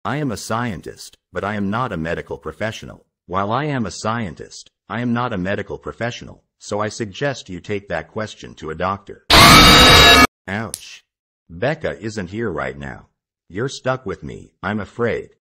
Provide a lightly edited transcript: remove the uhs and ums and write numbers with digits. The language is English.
I am a scientist, but I am not a medical professional. While I am a scientist, I am not a medical professional, so I suggest you take that question to a doctor. Ouch. Becca isn't here right now. You're stuck with me, I'm afraid.